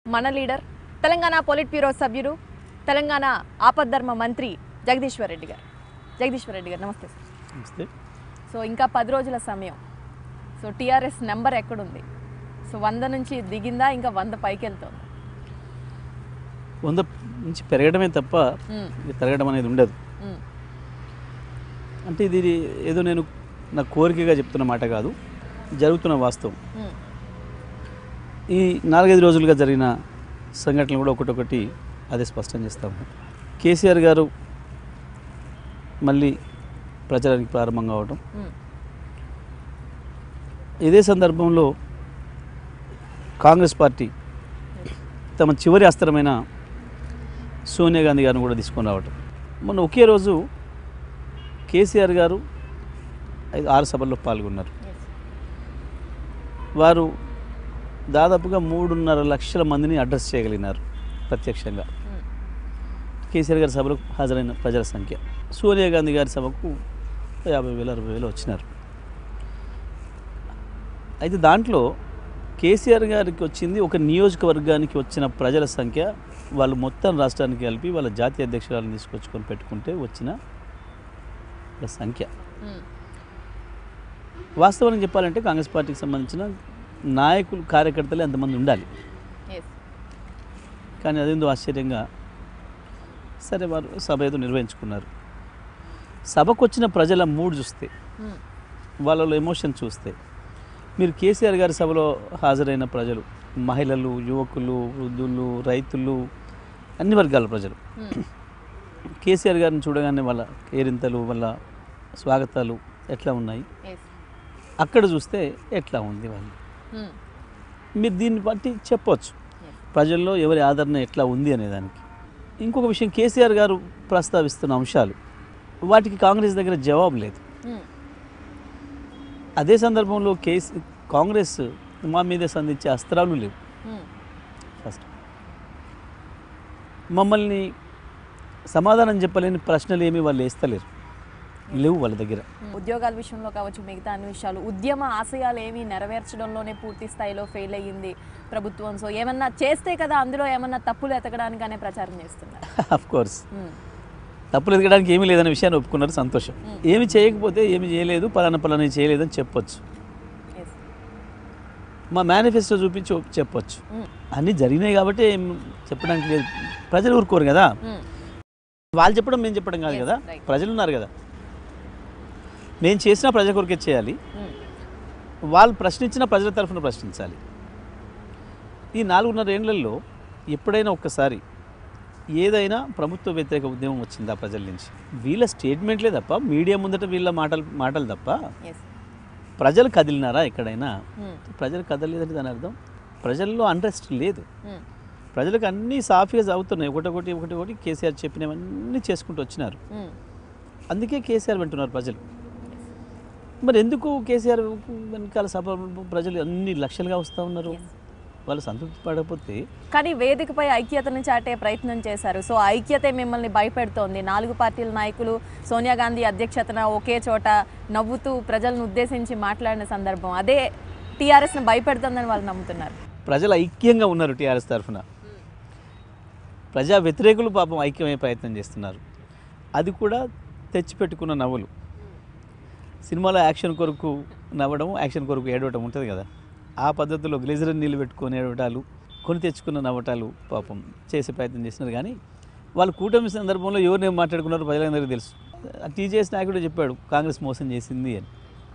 మన leader Telangana polit bureau సభ్యులు తెలంగాణ ఆపద్ధర్మ మంత్రి జగదీష్ రెడ్డి గారు. జగదీష్ రెడ్డి గారు నమస్తే సార్. నమస్తే. సో ఇంకా 10 రోజుల సమయం. సో టీఆర్ఎస్ నెంబర్ ఎక్కడుంది? సో 100 నుంచి దిగిందా, ఇంకా 100 పైకి వెళ్తుంది? 100 నుంచి పెరగడమే తప్ప తరగడం అనేది ఉండదు. అంటే ఇది ఏదో నేను నా కోరికగా చెప్తున్న మాట కాదు, జరుగుతున్న వాస్తవం. ఈ 4-5 రోజులుగా జరిగిన సంఘటనలు కూడా ఒకటొకటి అదే స్పష్టం చేస్తాము. కేసీఆర్ గారు మళ్ళీ ప్రచారానికి ప్రారంభం కావడం, ఇదే సందర్భంలో కాంగ్రెస్ పార్టీ తమ చివరి అస్త్రమైన సోనియా గాంధీ గారిని కూడా తీసుకొని రావటం. మొన్న ఒకే రోజు కేసీఆర్ గారు 6 సభల్లో పాల్గొన్నారు. వారు దాదాపుగా 3.5 లక్షల మందిని అడ్రస్ చేయగలిగినారు ప్రత్యక్షంగా. కేసీఆర్ గారి సభలకు హాజరైన ప్రజల సంఖ్య, సోనియా గాంధీ గారి సభకు 50,000 60,000 వచ్చినారు. అయితే దాంట్లో కేసీఆర్ గారికి వచ్చింది ఒక నియోజకవర్గానికి వచ్చిన ప్రజల సంఖ్య, వాళ్ళు మొత్తం రాష్ట్రానికి కలిపి వాళ్ళ జాతీయ అధ్యక్షురాలను తీసుకొచ్చుకొని పెట్టుకుంటే వచ్చిన సంఖ్య. వాస్తవానికి చెప్పాలంటే కాంగ్రెస్ పార్టీకి సంబంధించిన నాయకులు కార్యకర్తలే అంతమంది ఉండాలి. కానీ అదేందో ఆశ్చర్యంగా సరే వారు సభ ఏదో నిర్వహించుకున్నారు. సభకు వచ్చిన ప్రజల మూడ్ చూస్తే, వాళ్ళలో ఎమోషన్ చూస్తే, మీరు కేసీఆర్ గారి సభలో హాజరైన ప్రజలు, మహిళలు, యువకులు, వృద్ధులు, రైతులు, అన్ని వర్గాల ప్రజలు కేసీఆర్ గారిని చూడగానే వాళ్ళ కేరింతలు, వాళ్ళ స్వాగతాలు ఎట్లా ఉన్నాయి, అక్కడ చూస్తే ఎట్లా ఉంది వాళ్ళు. మీరు దీన్ని బట్టి చెప్పవచ్చు ప్రజల్లో ఎవరి ఆదరణ ఎట్లా ఉంది అనేదానికి. ఇంకొక విషయం, కేసీఆర్ గారు ప్రస్తావిస్తున్న అంశాలు, వాటికి కాంగ్రెస్ దగ్గర జవాబు లేదు. అదే సందర్భంలో కాంగ్రెస్ మా మీద సంధించే అస్త్రాలు లేవు. ఫస్ట్ మమ్మల్ని సమాధానం చెప్పలేని ప్రశ్నలు ఏమీ వాళ్ళు వేస్తలేరు, లేవు వాళ్ళ దగ్గర. ఉద్యోగాల విషయంలో కావచ్చు, మిగతా అన్ని విషయాలు, ఉద్యమ ఆశయాలు ఏమీ నెరవేర్చడంలోనే పూర్తి స్థాయిలో ఫెయిల్ అయ్యింది ప్రభుత్వం. సో ఏమన్నా చేస్తే కదా అందులో ఏమన్నా తప్పులు ఎతకడానికనే ప్రచారం చేస్తున్నారు. ఆఫ్ కోర్స్ తప్పులు ఎతకడానికి ఏమీ లేదనే విషయాన్ని ఒప్పుకున్నారు, సంతోషం. ఏమి చేయకపోతే ఏమి చేయలేదు, పలానా చేయలేదని చెప్పొచ్చు, మా మేనిఫెస్టో చూపించి చెప్పొచ్చు. అన్నీ జరిగినాయి కాబట్టి ఏం చెప్పడానికి లేదు. ప్రజలు ఊరుకోరు కదా, వాళ్ళు చెప్పడం మేము చెప్పడం కాదు కదా, ప్రజలు ఉన్నారు కదా. నేను చేసిన ప్రజల కొరకే చేయాలి, వాళ్ళు ప్రశ్నించిన ప్రజల తరఫున ప్రశ్నించాలి. ఈ 4.5 ఏళ్లలో ఎప్పుడైనా ఒక్కసారి ఏదైనా ప్రభుత్వ వ్యతిరేక ఉద్యమం వచ్చిందా ప్రజల నుంచి? వీళ్ళ స్టేట్మెంట్లే తప్ప, మీడియా ముందట వీళ్ళ మాటలు తప్ప ప్రజలు కదిలినారా ఎక్కడైనా? ప్రజలు కదలలేదంటే దాని అర్థం ప్రజల్లో అంట్రెస్ట్ లేదు. ప్రజలకు అన్నీ సాఫీగా అవుతున్నాయి, ఒకటి కేసీఆర్ చెప్పినవన్నీ చేసుకుంటూ వచ్చినారు. అందుకే కేసీఆర్ వింటున్నారు ప్రజలు. మరి ఎందుకు కేసీఆర్ వెనకాల సభ ప్రజలు అన్ని లక్షలుగా వస్తూ ఉన్నారు? వాళ్ళు సంతృప్తి పడకపోతే. కానీ వేదికపై ఐక్యతను చాటే ప్రయత్నం చేశారు. సో ఐక్యతే మిమ్మల్ని భయపెడుతోంది. 4 పార్టీల నాయకులు సోనియా గాంధీ అధ్యక్షతన ఒకే చోట నవ్వుతూ ప్రజలను ఉద్దేశించి మాట్లాడిన సందర్భం అదే టీఆర్ఎస్ని భయపెడుతుందని వాళ్ళు నమ్ముతున్నారు. ప్రజలు ఐక్యంగా ఉన్నారు టీఆర్ఎస్ తరఫున. ప్రజా వ్యతిరేకులు పాపం ఐక్యమయ్యే ప్రయత్నం చేస్తున్నారు. అది కూడా తెచ్చిపెట్టుకున్న నవ్వులు. సినిమాలో యాక్షన్ కొరకు నవ్వడం, యాక్షన్ కొరకు ఏడవటం ఉంటుంది కదా, ఆ పద్ధతిలో గ్లేజర్ నీళ్ళు పెట్టుకొని ఏడవటాలు, కొని తెచ్చుకున్న నవ్వటాలు పాపం చేసే ప్రయత్నం చేస్తున్నారు. కానీ వాళ్ళు కూటమి సందర్భంలో ఎవరిని మాట్లాడుకున్నారో ప్రజలందరికీ తెలుసు. టీజేఎస్ నాయకుడు చెప్పాడు కాంగ్రెస్ మోసం చేసింది అని.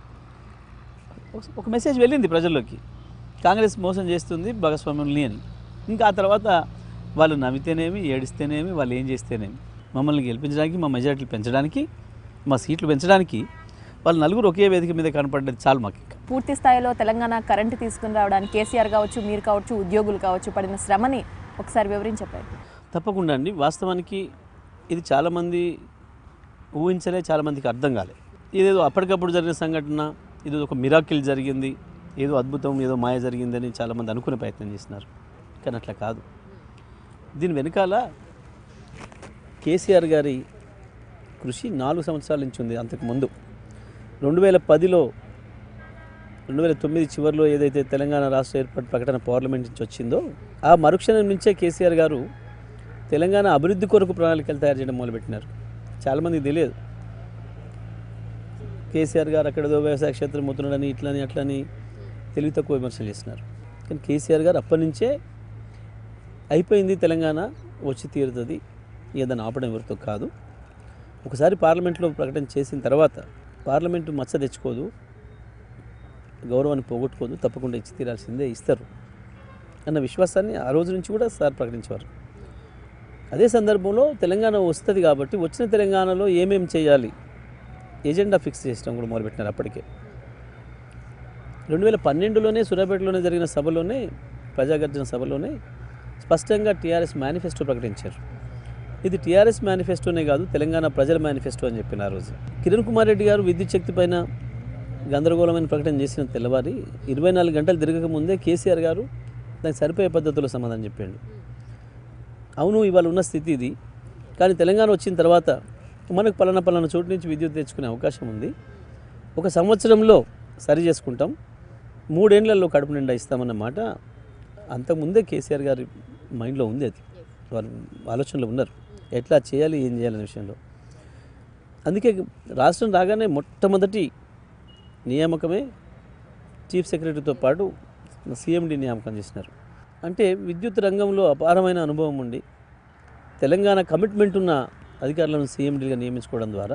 ఒక మెసేజ్ వెళ్ళింది ప్రజల్లోకి, కాంగ్రెస్ మోసం చేస్తుంది భాగస్వామ్యుల్ని అని. ఇంకా ఆ తర్వాత వాళ్ళు నవ్వితేనేమి, ఏడిస్తేనేమి, వాళ్ళు ఏం చేస్తేనేమి, మమ్మల్ని గెలిపించడానికి, మా మెజారిటీలు పెంచడానికి, మా సీట్లు పెంచడానికి వాళ్ళు నలుగురు ఒకే వేదిక మీద కనపడ్డది చాలు మాకు. పూర్తి స్థాయిలో తెలంగాణ కరెంటు తీసుకుని రావడానికి కేసీఆర్ కావచ్చు, మీరు కావచ్చు, ఉద్యోగులు కావచ్చు పడిన శ్రమని ఒకసారి వివరించండి. తప్పకుండా అండి. వాస్తవానికి ఇది చాలామంది ఊహించలే, చాలామందికి అర్థం కాలే. ఇదేదో అప్పటికప్పుడు జరిగిన సంఘటన, ఇది ఒక మిరాకిల్ జరిగింది, ఏదో అద్భుతం, ఏదో మాయ జరిగిందని చాలామంది అనుకునే ప్రయత్నం చేస్తున్నారు. కానీ అట్లా కాదు. దీని వెనకాల కేసీఆర్ గారి కృషి 4 సంవత్సరాల నుంచి ఉంది. అంతకుముందు 2010లో 2009 చివరిలో ఏదైతే తెలంగాణ రాష్ట్ర ఏర్పాటు ప్రకటన పార్లమెంట్ నుంచి వచ్చిందో ఆ మరుక్షణం నుంచే కేసీఆర్ గారు తెలంగాణ అభివృద్ధి కొరకు ప్రణాళికలు తయారు చేయడం మొదలుపెట్టినారు. చాలామందికి తెలియదు కేసీఆర్ గారు అక్కడదో వ్యవసాయ క్షేత్రం పోతున్నాడని ఇట్లని అట్లని తెలివి తక్కువ విమర్శలు చేస్తున్నారు. కానీ కేసీఆర్ గారు అప్పటి నుంచే అయిపోయింది తెలంగాణ వచ్చి తీరుతుంది, ఏదైనా ఆపడం ఎవరితో కాదు, ఒకసారి పార్లమెంట్లో ప్రకటన చేసిన తర్వాత పార్లమెంటు మచ్చ తెచ్చుకోదు, గౌరవాన్ని పోగొట్టుకోదు, తప్పకుండా ఇచ్చి తీరాల్సిందే, ఇస్తారు అన్న విశ్వాసాన్ని ఆ రోజు నుంచి కూడా సార్ ప్రకటించేవారు. అదే సందర్భంలో తెలంగాణ వస్తుంది కాబట్టి వచ్చిన తెలంగాణలో ఏమేమి చేయాలి ఎజెండా ఫిక్స్ చేయడం కూడా మొదలుపెట్టినారు. అప్పటికే 2012లోనే సూర్యాపేటలోనే జరిగిన సభలోనే ప్రజాగర్జన సభలోనే స్పష్టంగా టీఆర్ఎస్ మేనిఫెస్టో ప్రకటించారు. ఇది టీఆర్ఎస్ మేనిఫెస్టోనే కాదు, తెలంగాణ ప్రజల మేనిఫెస్టో అని చెప్పిన ఆ రోజు. కిరణ్ కుమార్ రెడ్డి గారు విద్యుత్ శక్తి పైన గందరగోళమైన ప్రకటన చేసిన తెల్లవారి 24 గంటలు తిరగక ముందే కేసీఆర్ గారు దానికి సరిపోయే పద్ధతిలో సమాధానం చెప్పాడు. అవును, ఇవాళ ఉన్న స్థితి ఇది, కానీ తెలంగాణ వచ్చిన తర్వాత మనకు పలానా చోటు నుంచి విద్యుత్ తెచ్చుకునే అవకాశం ఉంది, 1 సంవత్సరంలో సరి చేసుకుంటాం, 3 ఏళ్లలో కడుపు నిండా ఇస్తామన్న మాట అంతకుముందే కేసీఆర్ గారి మైండ్లో ఉంది. అది వారు ఆలోచనలో ఉన్నారు ఎట్లా చేయాలి, ఏం చేయాలనే విషయంలో. అందుకే రాష్ట్రం రాగానే మొట్టమొదటి నియామకమే చీఫ్ సెక్రటరీతో పాటు CMD నియామకం చేసినారు. అంటే విద్యుత్ రంగంలో అపారమైన అనుభవం ఉండి తెలంగాణ కమిట్మెంట్ ఉన్న అధికారులను CMDగా నియమించుకోవడం ద్వారా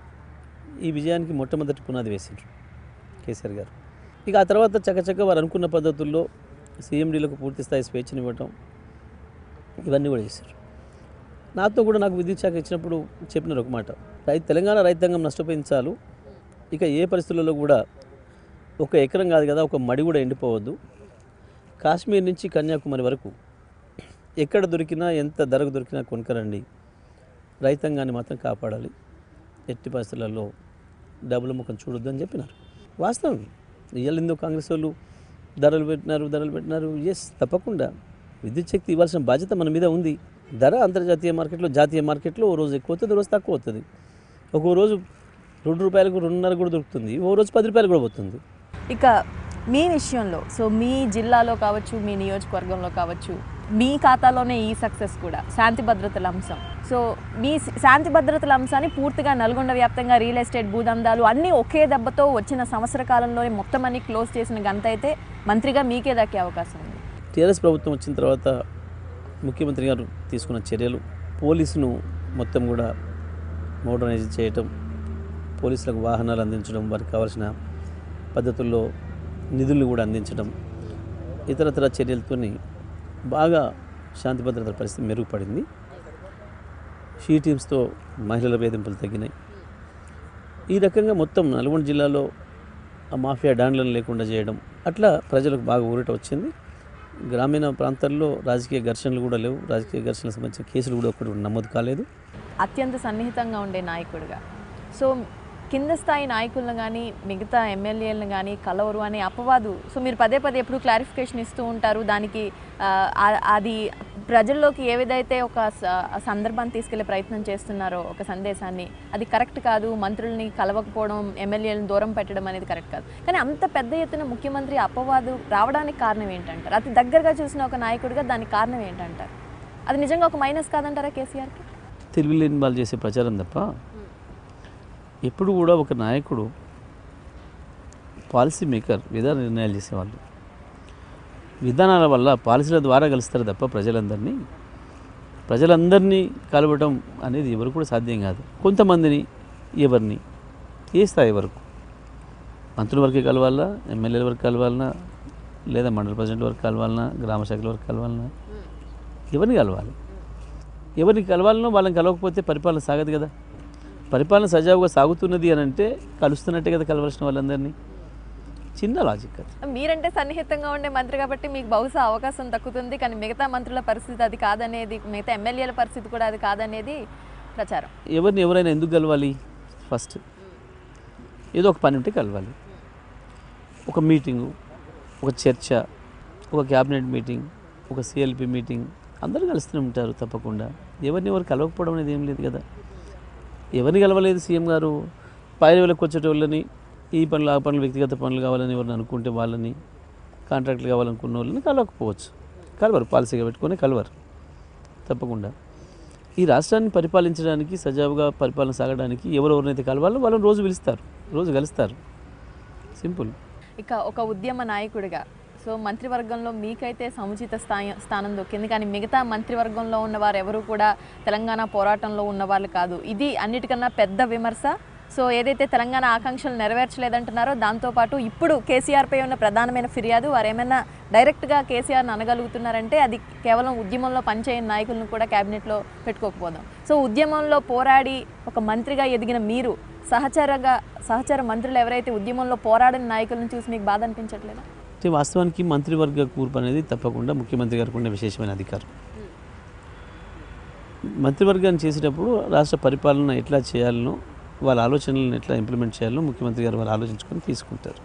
ఈ విజయానికి మొట్టమొదటి పునాది వేసిండ్రు కేసీఆర్ గారు. ఇక ఆ తర్వాత చక్కచక్క వారు అనుకున్న పద్ధతుల్లో CMDలకు పూర్తి స్థాయి స్వేచ్ఛనివ్వటం, ఇవన్నీ కూడా చేశారు. నాకు విద్యుత్ శాఖ ఇచ్చినప్పుడు చెప్పినారు ఒక మాట, తెలంగాణ రైతాంగం నష్టపోయింది చాలు, ఇక ఏ పరిస్థితుల్లో కూడా 1 ఎకరం కాదు కదా, 1 మడి కూడా ఎండిపోవద్దు, కాశ్మీర్ నుంచి కన్యాకుమారి వరకు ఎక్కడ దొరికినా ఎంత ధరకు దొరికినా కొనుక్కరండి, రైతాంగాన్ని మాత్రం కాపాడాలి, ఎట్టి పరిస్థితులలో డబ్బుల ముఖం చూడొద్దు అని చెప్పినారు. వాస్తవం, ఇయ్యాలిందో కాంగ్రెస్ వాళ్ళు ధరలు పెట్టినారు. ఎస్, తప్పకుండా విద్యుత్ శక్తి ఇవ్వాల్సిన బాధ్యత మన మీద ఉంది. ధర అంతర్జాతీయ మార్కెట్లో, జాతీయ మార్కెట్లో ఓ రోజు ఎక్కువ అవుతుంది, ఓ రోజు తక్కువ అవుతుంది. ఒక్కో రోజు ₹2, ₹2.5 కూడా దొరుకుతుంది, ఓ రోజు ₹10 కూడా పోతుంది. ఇక మీ విషయంలో, సో మీ జిల్లాలో కావచ్చు, మీ నియోజకవర్గంలో కావచ్చు, మీ ఖాతాలోనే ఈ సక్సెస్ కూడా శాంతి భద్రతల అంశం. సో మీ శాంతి భద్రతల అంశాన్ని పూర్తిగా నల్గొండ వ్యాప్తంగా రియల్ ఎస్టేట్ భూదందాలు అన్నీ ఒకే దెబ్బతో వచ్చిన సంవత్సర కాలంలోనే మొత్తం అన్ని క్లోజ్ చేసిన గంత అయితే మంత్రిగా మీకే దక్కే అవకాశం ఉంది. టీఆర్ఎస్ ప్రభుత్వం వచ్చిన తర్వాత ముఖ్యమంత్రి గారు తీసుకున్న చర్యలు, పోలీసును మొత్తం కూడా మోడర్నైజ్ చేయటం, పోలీసులకు వాహనాలు అందించడం, వారికి కావాల్సిన పద్ధతుల్లో నిధులు కూడా అందించడం, ఇతరతర చర్యలతో బాగా శాంతి భద్రతల పరిస్థితి మెరుగుపడింది. షీ టీమ్స్తో మహిళల వేధింపులు తగ్గినాయి. ఈ రకంగా మొత్తం నల్గొండ జిల్లాలో ఆ మాఫియా డాన్లను లేకుండా చేయడం, అట్లా ప్రజలకు బాగా ఊరట వచ్చింది. గ్రామీణ ప్రాంతాల్లో రాజకీయ ఘర్షణలు కూడా లేవు, రాజకీయ ఘర్షణలకు సంబంధించిన కేసులు కూడా ఒకటి నమోదు కాలేదు. అత్యంత సన్నిహితంగా ఉండే నాయకుడిగా, సో కింద స్థాయి నాయకులను కానీ మిగతా ఎమ్మెల్యేలను కానీ కలవరు అనే అపవాదు, సో మీరు పదే ఎప్పుడు క్లారిఫికేషన్ ఇస్తూ ఉంటారు. దానికి అది ప్రజల్లోకి ఏ విధైతే ఒక సందర్భాన్ని తీసుకెళ్లే ప్రయత్నం చేస్తున్నారో, ఒక సందేశాన్ని, అది కరెక్ట్ కాదు. మంత్రుల్ని కలవకపోవడం, ఎమ్మెల్యేలను దూరం పెట్టడం అనేది కరెక్ట్ కాదు. కానీ అంత పెద్ద ఎత్తున ముఖ్యమంత్రి అపవాదు రావడానికి కారణం ఏంటంటారు? అతి దగ్గరగా చూసిన ఒక నాయకుడిగా దానికి కారణం ఏంటంటారు? అది నిజంగా ఒక మైనస్ కాదంటారా కేసీఆర్కి? తెలివిలేని వాళ్ళు చేసే ప్రచారం తప్ప ఎప్పుడు కూడా ఒక నాయకుడు పాలసీ మేకర్, విధాన నిర్ణయాలు చేసేవాళ్ళు, విధానాల వల్ల పాలసీల ద్వారా కలుస్తారు తప్ప ప్రజలందరినీ కలవడం అనేది ఎవరు కూడా సాధ్యం కాదు. కొంతమందిని, ఎవరిని, ఏ స్థాయి వరకు, మంత్రుల వరకే కలవాలన్నా, ఎమ్మెల్యేల వరకు కలవాలన్నా, లేదా మండల ప్రెసిడెంట్ వరకు కలవాలన్నా, గ్రామ శాఖల వరకు కలవాలన్నా, ఎవరిని కలవాలి? ఎవరిని కలవాలనో వాళ్ళని కలవకపోతే పరిపాలన సాగదు కదా. పరిపాలన సజావుగా సాగుతున్నది అని అంటే కలుస్తున్నట్టే కదా కలవలసిన వాళ్ళందరినీ. చిన్న లాజిక్ అది. మీరంటే సన్నిహితంగా ఉండే మంత్రి కాబట్టి మీకు బహుశా అవకాశం దక్కుతుంది, కానీ మిగతా మంత్రుల పరిస్థితి అది కాదనేది, మిగతా ఎమ్మెల్యేల పరిస్థితి కూడా అది కాదనేది ప్రచారం. ఎవరైనా ఎందుకు కలవాలి? ఫస్ట్ ఏదో ఒక పని ఉంటే కలవాలి. ఒక మీటింగు, ఒక చర్చ, ఒక క్యాబినెట్ మీటింగ్, ఒక CLP మీటింగ్, అందరూ కలుస్తూనే ఉంటారు తప్పకుండా. ఎవరు కలవకపోవడం అనేది ఏం లేదు కదా. ఎవరిని కలవలేదు సీఎం గారు? పైలవెలకు వచ్చేటోళ్ళని ఈ పనులు ఆ పనులు వ్యక్తిగత పనులు కావాలని ఎవరిని అనుకుంటే వాళ్ళని, కాంట్రాక్ట్లు కావాలనుకున్న వాళ్ళని కలవకపోవచ్చు. కలవరు, పాలసీగా పెట్టుకొని కలవరు తప్పకుండా. ఈ రాష్ట్రాన్ని పరిపాలించడానికి, సజావుగా పరిపాలన సాగడానికి ఎవరెవరినైతే కలవాలో వాళ్ళని రోజు పిలుస్తారు, రోజు కలుస్తారు. సింపుల్. ఇక ఒక ఉద్యమ నాయకుడిగా సో మంత్రివర్గంలో మీకైతే సముచిత స్థానం దొక్కింది, కానీ మిగతా మంత్రివర్గంలో ఉన్నవారు ఎవరు కూడా తెలంగాణ పోరాటంలో ఉన్నవాళ్ళు కాదు. ఇది అన్నిటికన్నా పెద్ద విమర్శ. సో ఏదైతే తెలంగాణ ఆకాంక్షలు నెరవేర్చలేదంటున్నారో దాంతోపాటు ఇప్పుడు కేసీఆర్పై ఉన్న ప్రధానమైన ఫిర్యాదు, వారు ఏమైనా డైరెక్ట్గా కేసీఆర్ని అనగలుగుతున్నారంటే అది కేవలం ఉద్యమంలో పనిచేయని నాయకులను కూడా క్యాబినెట్లో పెట్టుకోకపోదాం. సో ఉద్యమంలో పోరాడి ఒక మంత్రిగా ఎదిగిన మీరు సహచర మంత్రులు ఎవరైతే ఉద్యమంలో పోరాడిన నాయకులను చూసి మీకు బాధ అనిపించట్లేదా? అంటే వాస్తవానికి మంత్రివర్గ కూర్పు అనేది తప్పకుండా ముఖ్యమంత్రి గారికి ఉండే విశేషమైన అధికారం. మంత్రివర్గాన్ని చేసేటప్పుడు రాష్ట్ర పరిపాలన ఎట్లా చేయాలనో, వాళ్ళ ఆలోచనలను ఎట్లా ఇంప్లిమెంట్ చేయాలో ముఖ్యమంత్రి గారు వాళ్ళు ఆలోచించుకొని తీసుకుంటారు.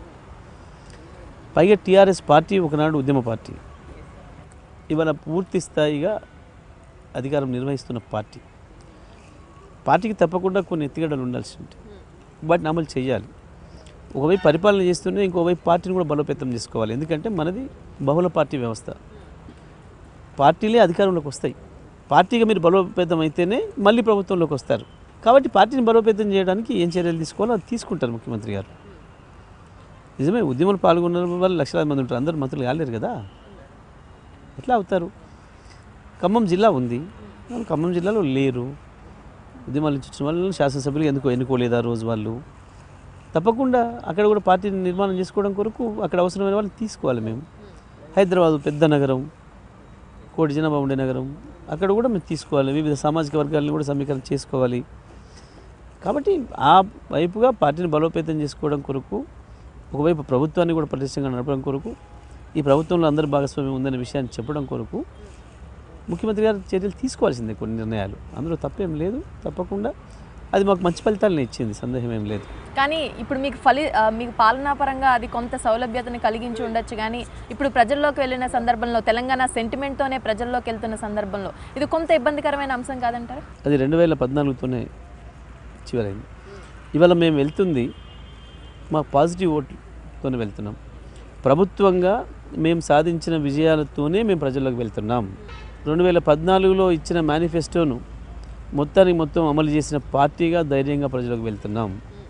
పైగా టీఆర్ఎస్ పార్టీ ఒకనాడు ఉద్యమ పార్టీ, ఇవాళ పూర్తి స్థాయిగా అధికారం నిర్వహిస్తున్న పార్టీ. పార్టీకి తప్పకుండా కొన్ని ఎత్తుగడలు ఉండాల్సి ఉంటాయి, వాటిని అమలు చేయాలి. ఒకవైపు పరిపాలన చేస్తూనే ఇంకోవైపు పార్టీని కూడా బలోపేతం చేసుకోవాలి. ఎందుకంటే మనది బహుళ పార్టీ వ్యవస్థ, పార్టీలే అధికారంలోకి వస్తాయి. పార్టీగా మీరు బలోపేతం అయితేనే మళ్ళీ ప్రభుత్వంలోకి వస్తారు. కాబట్టి పార్టీని బలోపేతం చేయడానికి ఏం చర్యలు తీసుకోవాలో అది తీసుకుంటారు ముఖ్యమంత్రి గారు. నిజమే, ఉద్యమంలో పాల్గొన్న వాళ్ళు లక్షలాది మంది ఉంటారు, అందరూ మంత్రులు కాలేరు కదా, ఎట్లా అవుతారు? ఖమ్మం జిల్లా ఉంది, ఖమ్మం జిల్లాలో లేరు. ఉద్యమాల నుంచి వచ్చిన వాళ్ళు శాసనసభ్యులు ఎందుకు ఎన్నుకోలేదా రోజు వాళ్ళు? తప్పకుండా అక్కడ కూడా పార్టీని నిర్మాణం చేసుకోవడం కొరకు అక్కడ అవసరమైన వాళ్ళని తీసుకోవాలి. మేము హైదరాబాదు పెద్ద నగరం, కోటి జనాభా ఉండే నగరం, అక్కడ కూడా మేము తీసుకోవాలి. వివిధ సామాజిక వర్గాలను కూడా సమీకరణ చేసుకోవాలి. కాబట్టి ఆ వైపుగా పార్టీని బలోపేతం చేసుకోవడం కొరకు, ఒకవైపు ప్రభుత్వాన్ని కూడా పటిష్టంగా నడపడం కొరకు, ఈ ప్రభుత్వంలో అందరి భాగస్వామ్యం ఉందనే విషయాన్ని చెప్పడం కొరకు ముఖ్యమంత్రి గారు చర్యలు తీసుకోవాల్సిందే, కొన్ని నిర్ణయాలు. అందులో తప్పేం లేదు, తప్పకుండా అది మాకు మంచి ఫలితాలను ఇచ్చింది, సందేహం ఏం లేదు. కానీ ఇప్పుడు మీకు పాలనాపరంగా అది కొంత సౌలభ్యతని కలిగించి ఉండొచ్చు, కానీ ఇప్పుడు ప్రజల్లోకి వెళ్ళిన సందర్భంలో, తెలంగాణ సెంటిమెంట్తోనే ప్రజల్లోకి వెళ్తున్న సందర్భంలో ఇది కొంత ఇబ్బందికరమైన అంశం కాదంటారా? అది 2014తోనే చివరైంది. ఇవాళ మేము వెళ్తుంది మా పాజిటివ్ ఓట్తోనే వెళ్తున్నాం. ప్రభుత్వంగా మేము సాధించిన విజయాలతోనే మేము ప్రజల్లోకి వెళ్తున్నాం. 2014లో ఇచ్చిన మేనిఫెస్టోను మొత్తం అమలు చేసిన పార్టీగా ధైర్యంగా ప్రజలకు వెళ్తున్నాం.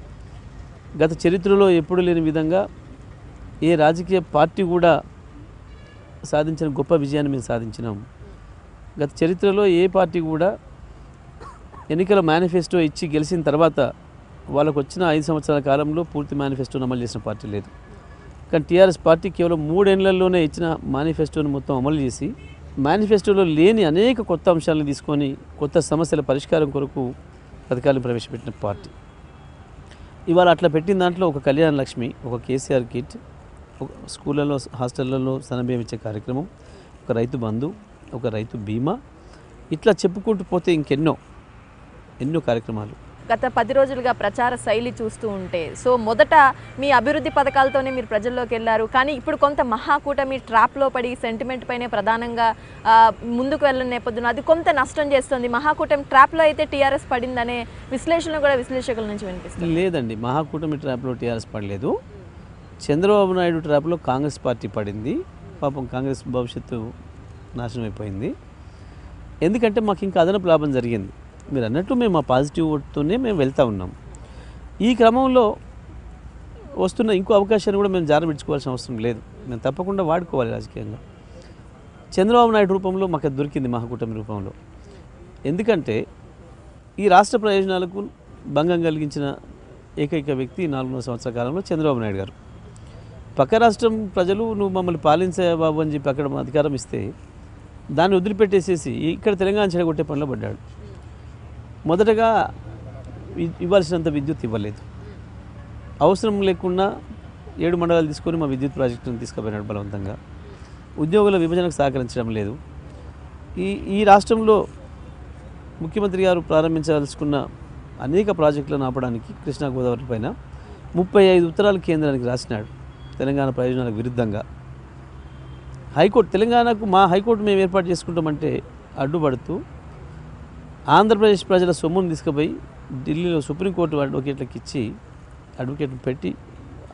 గత చరిత్రలో ఎప్పుడు లేని విధంగా ఏ రాజకీయ పార్టీ కూడా సాధించిన గొప్ప విజయాన్ని మేము సాధించినాం. గత చరిత్రలో ఏ పార్టీ కూడా ఎన్నికల మేనిఫెస్టో ఇచ్చి గెలిచిన తర్వాత వాళ్ళకు వచ్చిన 5 సంవత్సరాల కాలంలో పూర్తి మేనిఫెస్టోను అమలు చేసిన పార్టీ లేదు. కానీ టీఆర్ఎస్ పార్టీ కేవలం 3 ఏళ్లలోనే ఇచ్చిన మేనిఫెస్టోను మొత్తం అమలు చేసి, మేనిఫెస్టోలో లేని అనేక కొత్త అంశాలను తీసుకొని కొత్త సమస్యల పరిష్కారం కొరకు పథకాలను ప్రవేశపెట్టిన పార్టీ. ఇవాళ అట్లా పెట్టిన దాంట్లో ఒక కళ్యాణ లక్ష్మి, ఒక కేసీఆర్ కిట్, ఒక స్కూళ్ళలో హాస్టళ్లలో సన్నబియ్యం ఇచ్చే కార్యక్రమం, ఒక రైతు బంధు, ఒక రైతు బీమా, ఇట్లా చెప్పుకుంటూ పోతే ఎన్నో కార్యక్రమాలు. గత 10 రోజులుగా ప్రచార శైలి చూస్తూ ఉంటే, సో మొదట మీ అభివృద్ధి పథకాలతోనే మీరు ప్రజల్లోకి వెళ్ళారు, కానీ ఇప్పుడు కొంత మహాకూటమి ట్రాప్లో పడి సెంటిమెంట్ పైనే ప్రధానంగా ముందుకు వెళ్ళిన నేపథ్యంలో అది కొంత నష్టం చేస్తుంది. మహాకూటమి ట్రాప్లో అయితే టీఆర్ఎస్ పడిందనే విశ్లేషణ కూడా విశ్లేషకుల నుంచి వినిపిస్తుంది. లేదండి, మహాకూటమి ట్రాప్లో టీఆర్ఎస్ పడలేదు. చంద్రబాబు నాయుడు ట్రాప్లో కాంగ్రెస్ పార్టీ పడింది. పాపం కాంగ్రెస్ భవిష్యత్తు నాశనం అయిపోయింది. ఎందుకంటే మాకు ఇంకా అదనపు లాభం జరిగింది. మీరు అన్నట్టు మేము మా పాజిటివ్ ఓట్తోనే మేము వెళ్తూ ఉన్నాం. ఈ క్రమంలో వస్తున్న ఇంకో అవకాశాన్ని కూడా మేము జారబిడ్చుకోవాల్సిన అవసరం లేదు, మేము తప్పకుండా వాడుకోవాలి రాజకీయంగా. చంద్రబాబు నాయుడు రూపంలో మాకు దొరికింది, మహాకూటమి రూపంలో. ఎందుకంటే ఈ రాష్ట్ర ప్రయోజనాలకు భంగం కలిగించిన ఏకైక వ్యక్తి 4 సంవత్సరాల కాలంలో చంద్రబాబు నాయుడు గారు. పక్క రాష్ట్రం ప్రజలు నువ్వు మమ్మల్ని పాలించే బాబు అని చెప్పి అక్కడ అధికారం ఇస్తే దాన్ని వదిలిపెట్టేసేసి ఇక్కడ తెలంగాణ చెడగొట్టే పనిలో పడ్డాడు. మొదటగా ఇవ్వాల్సినంత విద్యుత్ ఇవ్వలేదు, అవసరం లేకుండా 7 మండలాలు తీసుకొని మా విద్యుత్ ప్రాజెక్టును తీసుకుపోయినాడు బలవంతంగా. ఉద్యోగుల విభజనకు సహకరించడం లేదు. ఈ రాష్ట్రంలో ముఖ్యమంత్రి గారు ప్రారంభించాల్సుకున్న అనేక ప్రాజెక్టులను ఆపడానికి కృష్ణా గోదావరి పైన 35 ఉత్తరాలు కేంద్రానికి రాసినాడు తెలంగాణ ప్రయోజనాలకు విరుద్ధంగా. హైకోర్టు తెలంగాణకు మా హైకోర్టు మేము ఏర్పాటు చేసుకుంటామంటే అడ్డుపడుతూ ఆంధ్రప్రదేశ్ ప్రజల సొమ్మును తీసుకుపోయి ఢిల్లీలో సుప్రీంకోర్టు అడ్వకేట్లకు ఇచ్చి అడ్వకేట్ని పెట్టి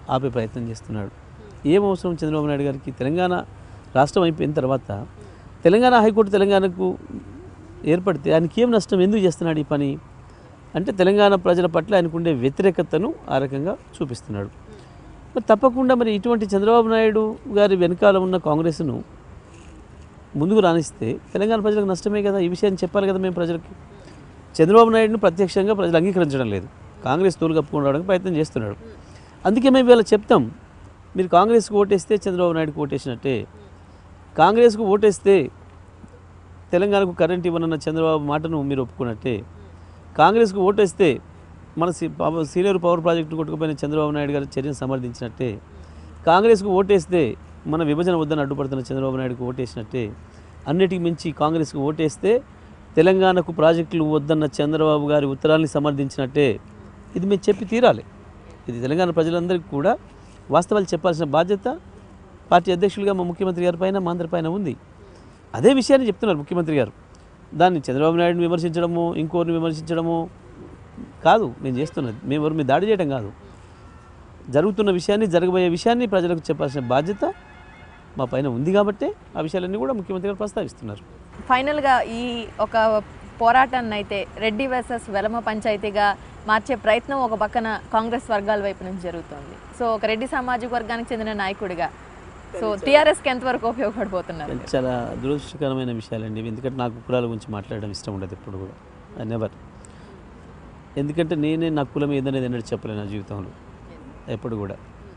ఆపే ప్రయత్నం చేస్తున్నాడు. ఏం అవసరం చంద్రబాబు నాయుడు గారికి? తెలంగాణ రాష్ట్రం అయిపోయిన తర్వాత తెలంగాణ హైకోర్టు తెలంగాణకు ఏర్పడితే ఆయనకి ఏం నష్టం? ఎందుకు చేస్తున్నాడు ఈ పని అంటే తెలంగాణ ప్రజల పట్ల ఆయనకుండే వ్యతిరేకతను ఆ రకంగా చూపిస్తున్నాడు. మరి తప్పకుండా మరి ఇటువంటి చంద్రబాబు నాయుడు గారి వెనకాల ఉన్న కాంగ్రెస్ను ముందుకు రాణిస్తే తెలంగాణ ప్రజలకు నష్టమే కదా. ఈ విషయాన్ని చెప్పాలి కదా మేము ప్రజలకి. చంద్రబాబు నాయుడును ప్రత్యక్షంగా ప్రజలు అంగీకరించడం లేదు. కాంగ్రెస్ తోలు కప్పుకొని రావడానికి ప్రయత్నం చేస్తున్నాడు. అందుకే మేము ఇవాళ చెప్తాం, మీరు కాంగ్రెస్కు ఓటేస్తే చంద్రబాబు నాయుడుకు ఓటేసినట్టే, కాంగ్రెస్కు ఓటేస్తే తెలంగాణకు కరెంట్ ఇవ్వనన్న చంద్రబాబు మాటను మీరు ఒప్పుకున్నట్టే, కాంగ్రెస్కు ఓటేస్తే మన సీనియర్ పవర్ ప్రాజెక్టు కొట్టుకుపోయిన చంద్రబాబు నాయుడు గారి చర్యను సమర్థించినట్టే, కాంగ్రెస్కు ఓటేస్తే మన విభజన వద్దని అడ్డుపడుతున్న చంద్రబాబు నాయుడుకు ఓటేసినట్టే, అన్నిటికి మించి కాంగ్రెస్కు ఓటేస్తే తెలంగాణకు ప్రాజెక్టులు వద్దన్న చంద్రబాబు గారి ఉత్తరాన్ని సమర్థించినట్టే. ఇది మేము చెప్పి తీరాలి. ఇది తెలంగాణ ప్రజలందరికీ కూడా వాస్తవాలు చెప్పాల్సిన బాధ్యత పార్టీ అధ్యక్షులుగా మా ముఖ్యమంత్రి గారి పైన, మా అందరి పైన ఉంది. అదే విషయాన్ని చెప్తున్నారు ముఖ్యమంత్రి గారు. దాన్ని చంద్రబాబు నాయుడుని విమర్శించడము, ఇంకోరిని విమర్శించడము కాదు మేము చేస్తున్నది. మేము ఎవరి మీద దాడి చేయడం కాదు. జరుగుతున్న విషయాన్ని, జరగబోయే విషయాన్ని ప్రజలకు చెప్పాల్సిన బాధ్యత మా పైన ఉంది కాబట్టి ఆ విషయాలన్నీ కూడా ముఖ్యమంత్రి గారు ప్రస్తావిస్తున్నారు. ఫైనల్గా ఈ ఒక పోరాటాన్ని అయితే రెడ్డి వర్సెస్ వెలమ పంచాయతీగా మార్చే ప్రయత్నం ఒక పక్కన కాంగ్రెస్ వర్గాల వైపు నుంచి జరుగుతుంది. సో ఒక రెడ్డి సామాజిక వర్గానికి చెందిన నాయకుడిగా సో టీఆర్ఎస్కి ఎంతవరకు ఉపయోగపడిపోతున్నారు? చాలా దురదృష్టకరమైన విషయాలండి. ఎందుకంటే నాకు కులాల గురించి మాట్లాడడం ఇష్టం ఉండదు ఎప్పుడు కూడా, నెవర్. ఎందుకంటే నేనే నా కులం ఏదనేది ఎన్నడూ చెప్పలేను నా జీవితంలో ఎప్పుడు కూడా.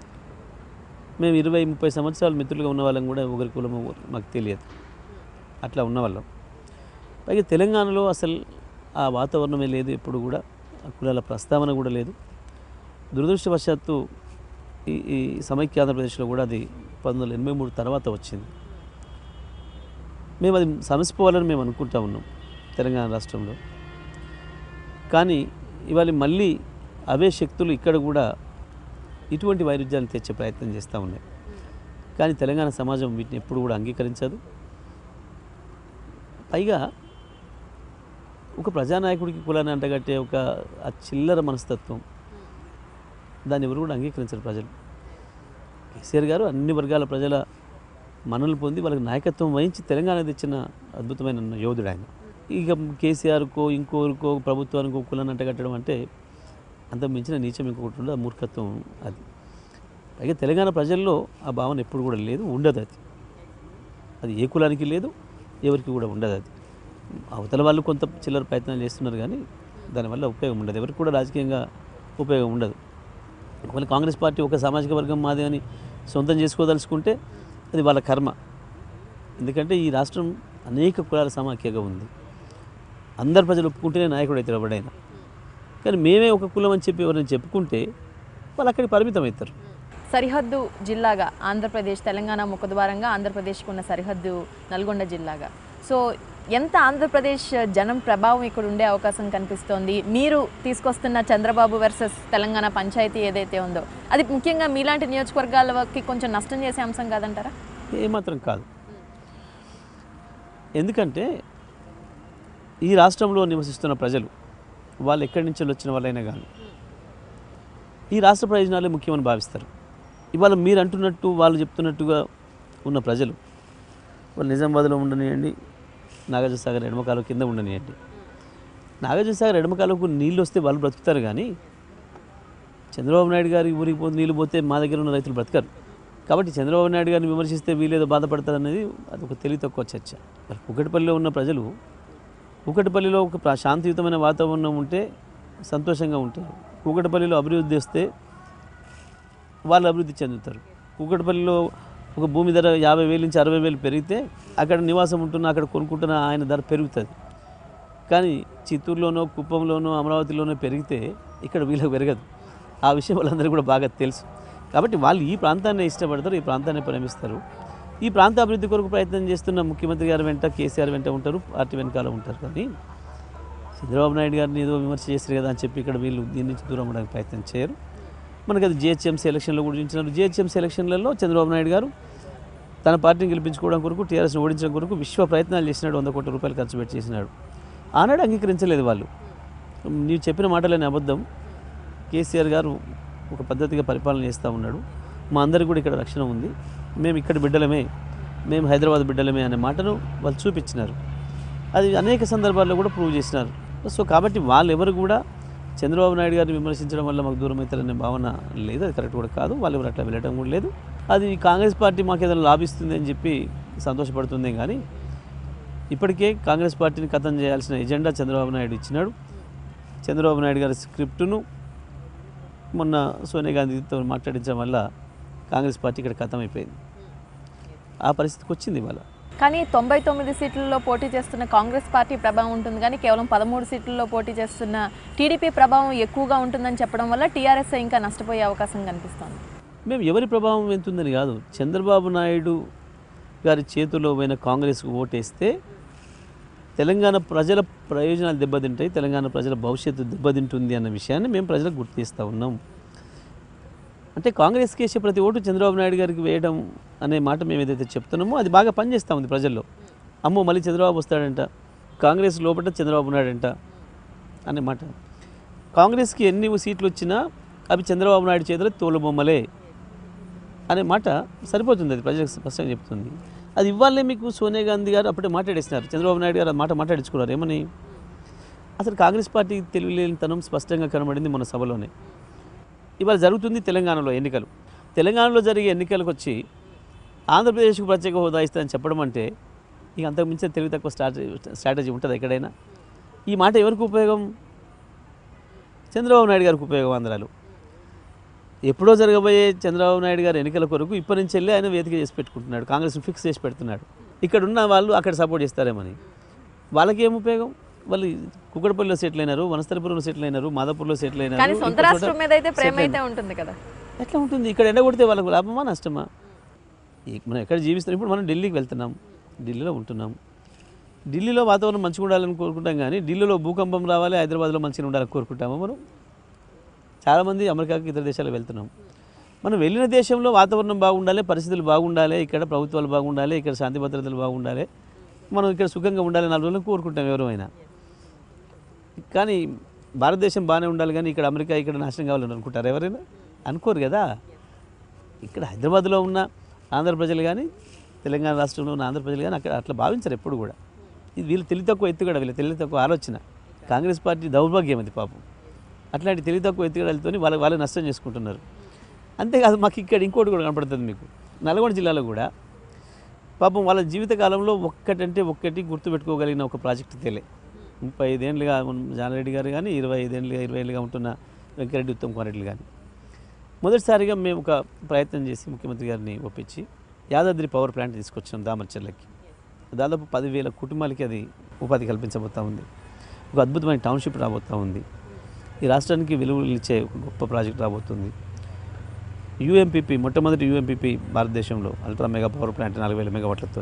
మేము 20-30 సంవత్సరాలు మిత్రులుగా ఉన్న వాళ్ళం కూడా ఒకరి కులము మాకు తెలియదు, అట్లా ఉన్నవాళ్ళం. పైగా తెలంగాణలో అసలు ఆ వాతావరణమే లేదు, ఎప్పుడు కూడా ఆ కులాల ప్రస్తావన కూడా లేదు. దురదృష్టవశాత్తు ఈ సమైక్య ఆంధ్రప్రదేశ్లో కూడా అది 1983 తర్వాత వచ్చింది. మేము అది సమసిపోవాలని మేము అనుకుంటా ఉన్నాం తెలంగాణ రాష్ట్రంలో. కానీ ఇవాళ మళ్ళీ అవే శక్తులు ఇక్కడ కూడా ఇటువంటి వైరుధ్యాన్ని తెచ్చే ప్రయత్నం చేస్తూ ఉన్నాయి. కానీ తెలంగాణ సమాజం వీటిని ఎప్పుడు కూడా అంగీకరించదు. పైగా ఒక ప్రజానాయకుడికి కులాన్ని అంటగట్టే ఒక ఆ చిల్లర మనస్తత్వం, దాన్ని ఎవరు కూడా అంగీకరించరు ప్రజలు. కేసీఆర్ గారు అన్ని వర్గాల ప్రజల మన్ననలు పొంది వాళ్ళకి నాయకత్వం వహించి తెలంగాణ తెచ్చిన అద్భుతమైన యోధుడు ఆయన. ఇక కేసీఆర్కో ఇంకోరికో ప్రభుత్వానికో కులాన్ని అంటగట్టడం అంటే అంత మించిన నీచం ఇంకొకటి ఉండదు, మూర్ఖత్వం అది. పైగా తెలంగాణ ప్రజల్లో ఆ భావన ఎప్పుడు కూడా లేదు, ఉండదు. అది ఏ కులానికి లేదు, ఎవరికి కూడా ఉండదు. అది అవతల వాళ్ళు కొంత చిల్లర ప్రయత్నాలు చేస్తున్నారు కానీ దానివల్ల ఉపయోగం ఉండదు, ఎవరికి కూడా రాజకీయంగా ఉపయోగం ఉండదు. ఒకవేళ కాంగ్రెస్ పార్టీ ఒక సామాజిక వర్గం మాది అని సొంతం చేసుకోదలుచుకుంటే అది వాళ్ళ కర్మ. ఎందుకంటే ఈ రాష్ట్రం అనేక కులాల సమాఖ్యగా ఉంది. అందరు ప్రజలు ఒప్పుకుంటేనే నాయకుడు అవుతారు ఎవడైనా. కానీ మేమే ఒక కులం అని చెప్పి ఎవరైనా చెప్పుకుంటే వాళ్ళు అక్కడికి పరిమితం అవుతారు. సరిహద్దు జిల్లాగా ఆంధ్రప్రదేశ్, తెలంగాణ ముఖద్వారంగా ఆంధ్రప్రదేశ్కు ఉన్న సరిహద్దు నల్గొండ జిల్లాగా. సో ఎంత ఆంధ్రప్రదేశ్ జనం ప్రభావం ఇక్కడ ఉండే అవకాశం కనిపిస్తోంది? మీరు తీసుకొస్తున్న చంద్రబాబు వర్సెస్ తెలంగాణ పంచాయతీ ఏదైతే ఉందో అది ముఖ్యంగా మీలాంటి నియోజకవర్గాలకి కొంచెం నష్టం చేసే అంశం కాదంటారా? ఏమాత్రం కాదు. ఎందుకంటే ఈ రాష్ట్రంలో నివసిస్తున్న ప్రజలు వాళ్ళు ఎక్కడి నుంచి వచ్చిన వాళ్ళైనా కానీ ఈ రాష్ట్ర ప్రయోజనాలే ముఖ్యమని భావిస్తారు. ఇవాళ మీరు అంటున్నట్టు వాళ్ళు చెప్తున్నట్టుగా ఉన్న ప్రజలు వాళ్ళు నిజామాబాద్లో ఉండనియండి, నాగార్జునసాగర్ ఎడమకాలు కింద ఉండనియండి. నాగార్జునసాగర్ ఎడమకాలకు నీళ్ళు వస్తే వాళ్ళు బ్రతుకుతారు కానీ చంద్రబాబు నాయుడు గారి ఊరికి పోతే నీళ్ళు పోతే మా దగ్గర ఉన్న రైతులు బ్రతకరు. కాబట్టి చంద్రబాబు నాయుడు గారిని విమర్శిస్తే వీళ్ళేదో బాధపడతారు అనేది అది ఒక తెలివి తక్కువ చర్చ. మరి కూకట్పల్లిలో ఉన్న ప్రజలు కూకట్పల్లిలో ఒక శాంతియుతమైన వాతావరణం ఉంటే సంతోషంగా ఉంటారు. కూకట్పల్లిలో అభివృద్ధి వస్తే వాళ్ళు అభివృద్ధి చెందుతారు. కూకట్పల్లిలో ఒక భూమి ధర 50,000 నుంచి 60,000 పెరిగితే అక్కడ నివాసం ఉంటున్న, అక్కడ కొనుక్కుంటున్న ఆయన ధర పెరుగుతుంది. కానీ చిత్తూరులోనో, కుప్పంలోనో, అమరావతిలోనో పెరిగితే ఇక్కడ వీళ్ళకి పెరగదు. ఆ విషయం వాళ్ళందరికీ కూడా బాగా తెలుసు. కాబట్టి వాళ్ళు ఈ ప్రాంతాన్ని ఇష్టపడతారు, ఈ ప్రాంతాన్ని ప్రేమిస్తారు. ఈ ప్రాంత అభివృద్ధి కొరకు ప్రయత్నం చేస్తున్న ముఖ్యమంత్రి గారి వెంట, కేసీఆర్ వెంట ఉంటారు, పార్టీ వెనకాల ఉంటారు. కానీ చంద్రబాబు నాయుడు గారిని ఏదో విమర్శ చేస్తారు కదా అని చెప్పి ఇక్కడ వీళ్ళు దీని నుంచి దూరం అవ్వడానికి ప్రయత్నం చేయరు. మనకి అది జిహెచ్ఎంసీ ఎలక్షన్లో కూడా చూపించినారు. జిహెచ్ఎంసీ ఎలక్షన్లలో చంద్రబాబు నాయుడు గారు తన పార్టీని గెలిపించుకోవడం కొరకు, టీఆర్ఎస్ని ఓడించడం కొరకు విశ్వ ప్రయత్నాలు చేసినాడు. 100 కోట్ల రూపాయలు ఖర్చు పెట్టి చేసినాడు. ఆనాడు అంగీకరించలేదు వాళ్ళు. నీవు చెప్పిన మాటలని అబద్ధం. కేసీఆర్ గారు ఒక పద్ధతిగా పరిపాలన చేస్తూ ఉన్నాడు. మా అందరికి కూడా ఇక్కడ రక్షణ ఉంది, మేము ఇక్కడ బిడ్డలమే, మేము హైదరాబాద్ బిడ్డలమే అనే మాటను వాళ్ళు చూపించినారు. అది అనేక సందర్భాల్లో కూడా ప్రూవ్ చేసినారు. సో కాబట్టి వాళ్ళు ఎవరు కూడా చంద్రబాబు నాయుడు గారిని విమర్శించడం వల్ల మాకు దూరం అవుతారనే భావన లేదు. అది కరెక్ట్ కూడా కాదు. వాళ్ళు ఎవరు అట్లా వెళ్ళడం కూడా లేదు. అది కాంగ్రెస్ పార్టీ మాకు ఏదైనా లాభిస్తుంది అని చెప్పి సంతోషపడుతుంది. కానీ ఇప్పటికే కాంగ్రెస్ పార్టీని ఖతం చేయాల్సిన ఎజెండా చంద్రబాబు నాయుడు ఇచ్చినాడు. చంద్రబాబు నాయుడు గారి స్క్రిప్టును మొన్న సోనియా గాంధీతో మాట్లాడించడం వల్ల కాంగ్రెస్ పార్టీ ఇక్కడ ఖతం అయిపోయింది. ఆ పరిస్థితికి వచ్చింది ఇవాళ. కానీ 99 సీట్లలో పోటీ చేస్తున్న కాంగ్రెస్ పార్టీ ప్రభావం ఉంటుంది, కానీ కేవలం 13 సీట్లలో పోటీ చేస్తున్న టీడీపీ ప్రభావం ఎక్కువగా ఉంటుందని చెప్పడం వల్ల టీఆర్ఎస్ ఇంకా నష్టపోయే అవకాశం కనిపిస్తోంది. మేము ఎవరి ప్రభావం ఎంతుందని కాదు, చంద్రబాబు నాయుడు గారి చేతిలో పోయిన కాంగ్రెస్కు ఓటేస్తే తెలంగాణ ప్రజల ప్రయోజనాలు దెబ్బతింటాయి, తెలంగాణ ప్రజల భవిష్యత్తు దెబ్బతింటుంది అన్న విషయాన్ని మేము ప్రజలకు గుర్తు చేస్తూ ఉన్నాం. అంటే కాంగ్రెస్కి వేసే ప్రతి ఓటు చంద్రబాబు నాయుడు గారికి వేయడం అనే మాట మేము ఏదైతే చెప్తున్నామో అది బాగా పనిచేస్తూ ఉంది ప్రజల్లో. అమ్మో మళ్ళీ చంద్రబాబు వస్తాడంట, కాంగ్రెస్ లోపల చంద్రబాబు ఉన్నాడంట అనే మాట. కాంగ్రెస్కి ఎన్ని సీట్లు వచ్చినా అవి చంద్రబాబు నాయుడు చేతిలో తోలుబొమ్మలే అనే మాట సరిపోతుంది. అది ప్రజలకు స్పష్టంగా చెప్తుంది. అది ఇవ్వాలే మీకు సోనియా గాంధీ గారు అప్పుడే మాట్లాడేసినారు, చంద్రబాబు నాయుడు గారు ఆ మాట మాట్లాడించుకున్నారు. ఏమని? అసలు కాంగ్రెస్ పార్టీ తెలివిలేనితనం స్పష్టంగా కనబడింది మన సభలోనే. ఇవాళ జరుగుతుంది తెలంగాణలో ఎన్నికలు. తెలంగాణలో జరిగే ఎన్నికలకు వచ్చి ఆంధ్రప్రదేశ్కు ప్రత్యేక హోదా ఇస్తారని చెప్పడం అంటే ఇక అంతకుమించిన తెలివి తక్కువ స్ట్రాటజీ ఉంటుంది ఎక్కడైనా. ఈ మాట ఎవరికి ఉపయోగం? చంద్రబాబు నాయుడు గారికి ఉపయోగం. ఆంధ్రాలో ఎప్పుడో జరగబోయే చంద్రబాబు నాయుడు గారు ఎన్నికల కొరకు ఇప్పటి నుంచి వెళ్ళి ఆయన వేదిక చేసి పెట్టుకుంటున్నాడు, కాంగ్రెస్ని ఫిక్స్ చేసి పెడుతున్నాడు. ఇక్కడ ఉన్న వాళ్ళు అక్కడ సపోర్ట్ చేస్తారేమని. వాళ్ళకి ఏం ఉపయోగం? వాళ్ళు కుక్కడపల్లిలో సెటిల్ అయినారు, వనస్థలిపురంలో సెటిల్ అయినారు, మాదాపూర్లో సెటిల్ అయినారు. ఎట్లా ఉంటుంది? ఇక్కడ ఎండ కొడితే వాళ్ళకు లాభమా నష్టమా? మనం ఎక్కడ జీవిస్తున్నాం? ఇప్పుడు మనం ఢిల్లీకి వెళ్తున్నాం, ఢిల్లీలో ఉంటున్నాం. ఢిల్లీలో వాతావరణం మంచిగా ఉండాలని కోరుకుంటాం, కానీ ఢిల్లీలో భూకంపం రావాలి, హైదరాబాద్లో మంచిగా ఉండాలని కోరుకుంటాము. మనం చాలామంది అమెరికాకి ఇతర దేశాలకు వెళ్తున్నాం. మనం వెళ్ళిన దేశంలో వాతావరణం బాగుండాలి, పరిస్థితులు బాగుండాలి, ఇక్కడ ప్రభుత్వాలు బాగుండాలి, ఇక్కడ శాంతి భద్రతలు బాగుండాలి, మనం ఇక్కడ సుఖంగా ఉండాలి 4 రోజులు కోరుకుంటాం ఎవరైనా. కానీ భారతదేశం బాగానే ఉండాలి, కానీ ఇక్కడ అమెరికా ఇక్కడ నాశనం కావాలని అనుకుంటారు ఎవరైనా? అనుకోరు కదా. ఇక్కడ హైదరాబాద్లో ఉన్న ఆంధ్ర ప్రజలు కానీ, తెలంగాణ రాష్ట్రంలో ఉన్న ఆంధ్ర ప్రజలు కానీ అక్కడ అట్లా భావించరు ఎప్పుడు కూడా. ఇది వీళ్ళు తెలివి తక్కువ ఎత్తుగడ, వీళ్ళు తెలివి తక్కువ ఆలోచన. కాంగ్రెస్ పార్టీ దౌర్భాగ్యం అది పాపం. అట్లాంటి తెలివి తక్కువ ఎత్తుగడలతో వాళ్ళే నష్టం చేసుకుంటున్నారు. అంతేకాదు మాకు ఇక్కడ ఇంకోటి కూడా కనపడుతుంది మీకు. నల్గొండ జిల్లాలో కూడా పాపం వాళ్ళ జీవితకాలంలో ఒక్కటంటే ఒక్కటి గుర్తుపెట్టుకోగలిగిన ఒక ప్రాజెక్టు తేలే. 35 ఏళ్ళుగా జానారెడ్డి గారు కానీ, 20 ఏళ్ళుగా ఉంటున్న వెంకరెడ్డి ఉత్తమ్ కుమార్ రెడ్డి కానీ, మొదటిసారిగా మేము ఒక ప్రయత్నం చేసి ముఖ్యమంత్రి గారిని ఒప్పించి యాదాద్రి పవర్ ప్లాంట్ తీసుకొచ్చాం దామర్చర్లకి. దాదాపు 10,000 కుటుంబాలకి అది ఉపాధి కల్పించబోతూ ఉంది. ఒక అద్భుతమైన టౌన్షిప్ రాబోతూ ఉంది. ఈ రాష్ట్రానికి విలువలు ఇచ్చే ఒక గొప్ప ప్రాజెక్ట్ రాబోతుంది. యూఎంపీపీ, మొట్టమొదటి యూఎంపీపీ భారతదేశంలో అల్ట్రా మెగా పవర్ ప్లాంట్ 40,000 మెగావాట్లతో.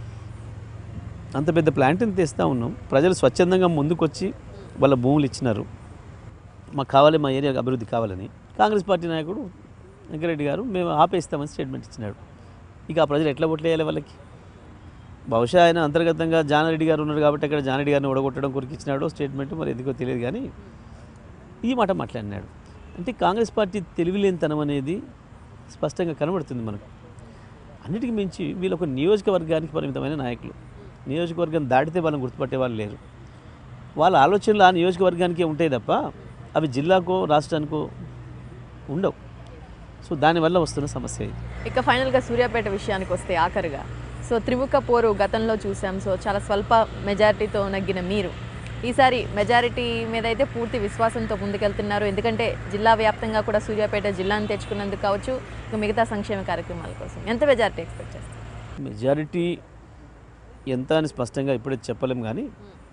అంత పెద్ద ప్లాంట్ని తెస్తూ ఉన్నాం. ప్రజలు స్వచ్ఛందంగా ముందుకొచ్చి వాళ్ళ భూములు ఇచ్చినారు. మాకు కావాలి, మా ఏరియా అభివృద్ధి కావాలని. కాంగ్రెస్ పార్టీ నాయకుడు వెంకరెడ్డి గారు మేము ఆపేస్తామని స్టేట్మెంట్ ఇచ్చినాడు. ఇక ఆ ప్రజలు ఎట్లా ఓట్లేయాలి వాళ్ళకి? బహుశా ఆయన అంతర్గతంగా జానారెడ్డి గారు ఉన్నారు కాబట్టి అక్కడ జానారెడ్డి గారిని ఓడగొట్టడం కొరకు ఇచ్చినాడో స్టేట్మెంట్, మరి ఎందుకో తెలియదు. కానీ ఈ మాట మాట్లాడినాడు. అంటే కాంగ్రెస్ పార్టీ తెలివిలేనితనం అనేది స్పష్టంగా కనబడుతుంది మనకు. అన్నిటికీ మించి వీళ్ళు ఒక నియోజకవర్గానికి పరిమితమైన నాయకులు. నియోజకవర్గం దాటితే వాళ్ళని గుర్తుపట్టే వాళ్ళు లేరు. వాళ్ళ ఆలోచనలు ఆ నియోజకవర్గానికే ఉంటాయి తప్ప అవి జిల్లాకో రాష్ట్రానికో ఉండవు. సో దానివల్ల వస్తున్న సమస్య ఇది. ఇక ఫైనల్గా సూర్యాపేట విషయానికి వస్తే ఆఖరిగా, సో త్రిముఖ పోరు గతంలో చూసాం. సో చాలా స్వల్ప మెజారిటీతో నగ్గిన మీరు ఈసారి మెజారిటీ మీద అయితే పూర్తి విశ్వాసంతో ముందుకెళ్తున్నారు. ఎందుకంటే జిల్లా వ్యాప్తంగా కూడా సూర్యాపేట జిల్లాను తెచ్చుకున్నందుకు కావచ్చు, ఇక మిగతా సంక్షేమ కార్యక్రమాల కోసం ఎంత మెజారిటీ ఎక్స్పెక్ట్ చేస్తారు? మెజారిటీ ఎంత అని స్పష్టంగా ఇప్పుడే చెప్పలేం, కానీ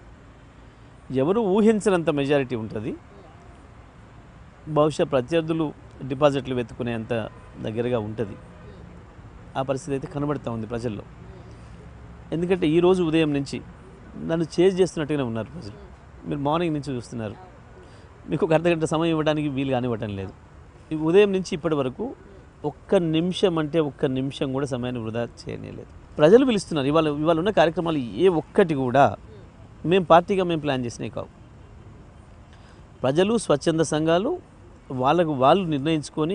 ఎవరు ఊహించినంత మెజారిటీ ఉంటుంది. బహుశా ప్రత్యర్థులు డిపాజిట్లు వెతుకునేంత దగ్గరగా ఉంటుంది. ఆ పరిస్థితి అయితే కనబడుతూ ఉంది ప్రజల్లో. ఎందుకంటే ఈరోజు ఉదయం నుంచి నన్ను చేజ్ చేస్తున్నట్టుగానే ఉన్నారు ప్రజలు. మీరు మార్నింగ్ నుంచి చూస్తున్నారు. మీకు ఒక అర్ధగంట సమయం ఇవ్వడానికి వీలు కానివ్వటం లేదు. ఉదయం నుంచి ఇప్పటి వరకు ఒక్క నిమిషం అంటే ఒక్క నిమిషం కూడా సమయాన్ని వృధా చేయలేదు. ప్రజలు పిలుస్తున్నారు. ఇవాళ ఉన్న కార్యక్రమాలు ఏ ఒక్కటి కూడా మేము పార్టీగా మేము ప్లాన్ చేసినవి కావు. ప్రజలు, స్వచ్ఛంద సంఘాలు, వాళ్ళు నిర్ణయించుకొని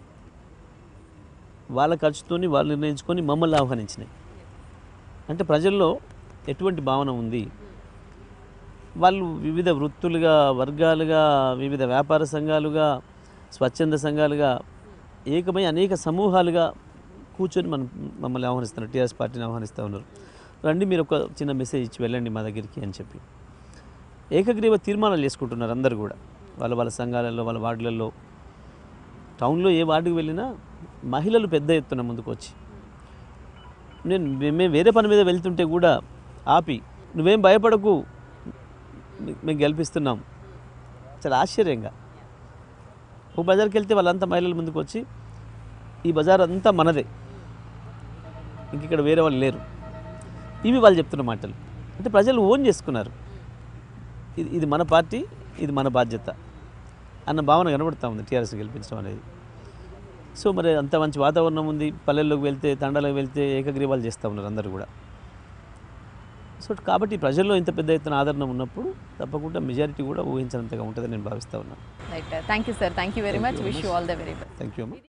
వాళ్ళ ఖర్చుతోని వాళ్ళు నిర్ణయించుకొని మమ్మల్ని ఆహ్వానించినాయి. అంటే ప్రజల్లో ఎటువంటి భావన ఉంది, వాళ్ళు వివిధ వృత్తులుగా, వర్గాలుగా, వివిధ వ్యాపార సంఘాలుగా, స్వచ్ఛంద సంఘాలుగా ఏకమై అనేక సమూహాలుగా కూర్చొని మమ్మల్ని ఆహ్వానిస్తున్నారు, టీఆర్ఎస్ పార్టీని ఆహ్వానిస్తూ ఉన్నారు. రండి, మీరు ఒక చిన్న మెసేజ్ ఇచ్చి వెళ్ళండి మా దగ్గరికి అని చెప్పి ఏకగ్రీవ తీర్మానాలు చేసుకుంటున్నారు అందరు కూడా. వాళ్ళ సంఘాలలో, వాళ్ళ వార్డులలో, టౌన్లో ఏ వార్డుకు వెళ్ళినా మహిళలు పెద్ద ఎత్తున ముందుకు వచ్చి, మేము వేరే పని మీద వెళ్తుంటే కూడా ఆపి, నువ్వేం భయపడకు, మేము గెలిపిస్తున్నాం. చాలా ఆశ్చర్యంగా ఒక బజార్కి వెళ్తే వాళ్ళంతా మహిళలు ముందుకు వచ్చి, ఈ బజార్ అంతా మనదే, ఇంక ఇక్కడ వేరే వాళ్ళు లేరు, ఇవి వాళ్ళు చెప్తున్న మాటలు. అంటే ప్రజలు ఓన్ చేసుకున్నారు, ఇది మన పార్టీ, ఇది మన బాధ్యత అన్న భావన కనబడుతూ ఉంది టీఆర్ఎస్ గెలిపించడం అనేది. సో మరి అంత మంచి వాతావరణం ఉంది, పల్లెల్లోకి వెళ్తే, తండాలకు వెళ్తే ఏకగ్రీవాలు చేస్తూ ఉన్నారు అందరూ కూడా. సో కాబట్టి ప్రజల్లో ఇంత పెద్ద ఎత్తున ఆదరణ ఉన్నప్పుడు తప్పకుండా మెజారిటీ కూడా ఊహించినంతగా ఉంటుందని నేను భావిస్తూ ఉన్నాను. Right, thank you sir, thank you very much, wish you all the very best. Thank you అమ్మా.